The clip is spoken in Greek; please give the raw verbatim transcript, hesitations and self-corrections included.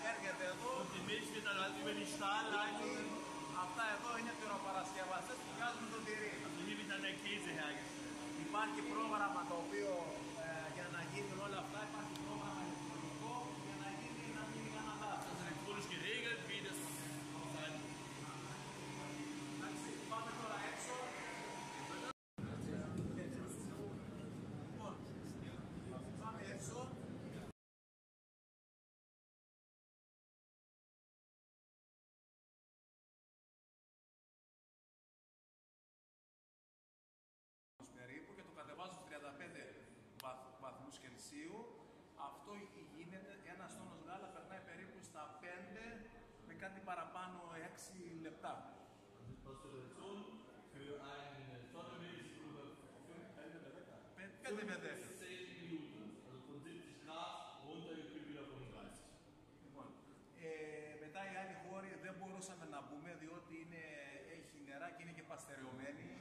έρχεται εδώ. Und die Milch wird dann halt über die Stahlleitung. Αυτά εδώ είναι τυροπαρασκευαστές που βγάζουν το τυρί. Also hier wird dann der Käse hergestellt. Υπάρχει πρόγραμμα το οποίο ε, για να γίνουν όλα αυτά, υπάρχει πρόγραμμα ηλεκτρονικό για να γίνει να γίνει κανένα λάθος. Das ist elektronisch geregelt, wie das sein muss. Εντάξει, πάμε τώρα έξω. Λοιπόν, πάμε έξω. Περίπου και το κατεβάζω στους τριάντα πέντε βαθμούς Κελσίου. Αυτό γίνεται, ένας τόνος γάλα περνάει περίπου στα πέντε με κάτι παραπάνω έξι λεπτά. πέντε με δέκα. Λοιπόν, ε, μετά οι άλλοι χώροι δεν μπορούσαμε να μπούμε διότι είναι, έχει νερά και είναι και παστεριωμένοι.